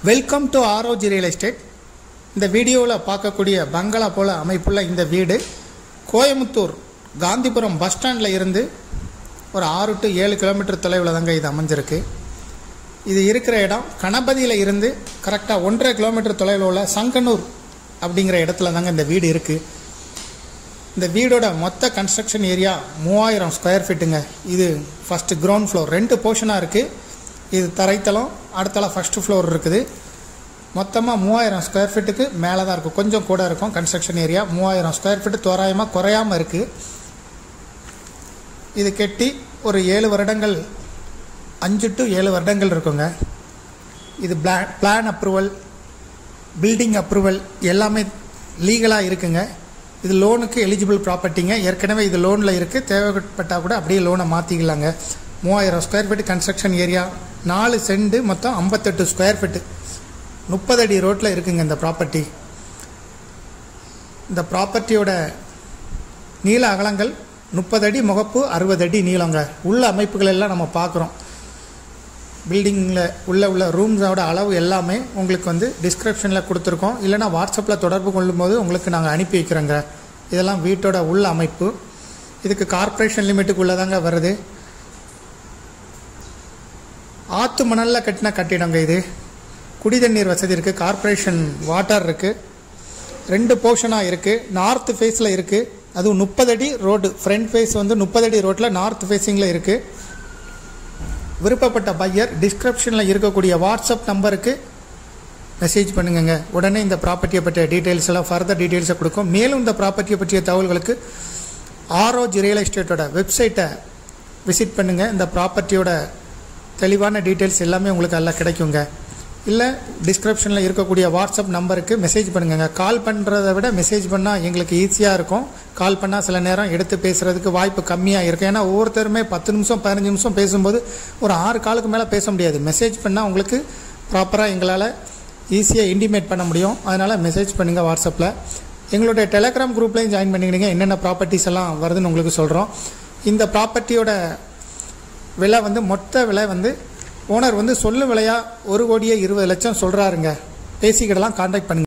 Welcome to Aroj real estate. இந்த வீடியோவில் பார்க்கக்கூடிய பங்களா போல அமைப்புள்ள இந்த வீடு கோயம்புத்தூர் காந்திபுரம் பஸ் ஸ்டாண்டில் இருந்து ஒரு 6 to 7 கிலோமீட்டர் தொலைவில் தாங்க இது அமைஞ்சிருக்கு. இது இருக்கிற இடம் கணபதியில் இருந்து கரெக்டாக 1.5 கிலோமீட்டர் தொலைவில் உள்ள சங்கனூர் அப்படிங்கிற இடத்துல தாங்க இந்த வீடு இருக்குது. இந்த வீடோட மொத்த கன்ஸ்ட்ரக்ஷன் ஏரியா 3000 ஸ்கொயர் ஃபீட்டுங்க. இது ஃபஸ்ட்டு கிரவுண்ட் ஃப்ளோர் 2 போர்ஷனாக இருக்குது. இது தரைத்தளம், அடுத்தளம் ஃபஸ்ட்டு ஃப்ளோர் இருக்குது. மொத்தமாக 3000 ஸ்கொயர் ஃபீட்டுக்கு மேலே தான் இருக்கும், கொஞ்சம் கூட இருக்கும். கன்ஸ்ட்ரக்ஷன் ஏரியா 3000 ஸ்கொயர் ஃபீட்டு தோராயமாக குறையாமல் இருக்குது. இது கெட்டி ஒரு 7 வருடங்கள் 5 to 7 வருடங்கள் இருக்குங்க. இது பிளான் அப்ரூவல், பில்டிங் அப்ரூவல் எல்லாமே லீகலாக இருக்குங்க. இது லோனுக்கு எலிஜிபிள் ப்ராப்பர்ட்டிங்க. ஏற்கனவே இது லோனில் இருக்குது, தேவைப்பட்டால் கூட அப்படியே லோனை மாற்றிக்கலாங்க. 3000 square feet construction area, 4 cent, மொத்தம் 58 ஸ்கொயர் ஃபீட்டு, 30 அடி ரோட்டில் இருக்குங்க இந்த ப்ராப்பர்ட்டி. இந்த ப்ராப்பர்ட்டியோட நீள அகலங்கள் 30 அடி, முகப்பு 60 அடி நீளங்க. உள்ள அமைப்புகள் எல்லாம் நம்ம பார்க்குறோம். பில்டிங்கில் உள்ள ரூம்ஸோட அளவு எல்லாமே உங்களுக்கு டிஸ்கிரிப்ஷனில் கொடுத்துருக்கோம். இல்லைனா வாட்ஸ்அப்பில் தொடர்பு கொள்ளும்போது உங்களுக்கு நாங்கள் அனுப்பி வைக்கிறோங்க. இதெல்லாம் வீட்டோட உள்ள அமைப்பு. இதுக்கு கார்ப்பரேஷன் லிமிட்டுக்குள்ளே தாங்க வருது. ஆற்று மணலில் கட்டின கட்டிடங்க இது. குடி தண்ணீர் வசதி இருக்குது, கார்ப்பரேஷன் வாட்டர் இருக்குது. 2 போர்ஷனாக இருக்குது. நார்த் ஃபேஸில் இருக்குது, அதுவும் 30 அடி ரோடு. ஃப்ரண்ட் ஃபேஸ் 30 அடி ரோட்டில் நார்த் ஃபேஸிங்கில் இருக்குது. விருப்பப்பட்ட பையர் டிஸ்கிரிப்ஷனில் இருக்கக்கூடிய வாட்ஸ்அப் நம்பருக்கு மெசேஜ் பண்ணுங்க. உடனே இந்த ப்ராப்பர்ட்டியை பற்றிய டீட்டெயில்ஸ் எல்லாம் ஃபர்தர் டீட்டெயில்ஸை கொடுக்கும். மேலும் இந்த ப்ராப்பர்ட்டியை பற்றிய தகவல்களுக்கு ஆரோஜ் ரியல் எஸ்டேட்டோட வெப்சைட்டை விசிட் பண்ணுங்கள். இந்த ப்ராப்பர்ட்டியோட தெளிவான டீட்டெயில்ஸ் எல்லாமே உங்களுக்கு எல்லாம் கிடைக்குங்க. இல்லை டிஸ்கிரிப்ஷனில் இருக்கக்கூடிய வாட்ஸ்அப் நம்பருக்கு மெசேஜ் பண்ணுங்க. கால் பண்ணுறதை விட மெசேஜ் பண்ணால் எங்களுக்கு ஈஸியாக இருக்கும். கால் பண்ணால் சில நேரம் எடுத்து பேசுகிறதுக்கு வாய்ப்பு கம்மியாக இருக்கும். ஏன்னா ஒவ்வொருத்தருமே 10 நிமிஷம் 15 நிமிஷம் பேசும்போது ஒரு 6 காலுக்கு மேலே பேச முடியாது. மெசேஜ் பண்ணால் உங்களுக்கு ப்ராப்பராக எங்களால் ஈஸியாக இன்டிமேட் பண்ண முடியும். அதனால் மெசேஜ் பண்ணுங்கள் வாட்ஸ்அப்பில். எங்களுடைய டெலகிராம் குரூப்லேயும் ஜாயின் பண்ணிக்கிடுங்க. என்னென்ன ப்ராப்பர்ட்டிஸ் எல்லாம் வருதுன்னு உங்களுக்கு சொல்கிறோம். இந்த ப்ராப்பர்ட்டியோட விலை மொத்த விலை ஓனர் சொல்லும் விலையாக 1,20,00,000 சொல்கிறாருங்க. பேசிக்கிடலாம், கான்டாக்ட் பண்ணுங்கள்.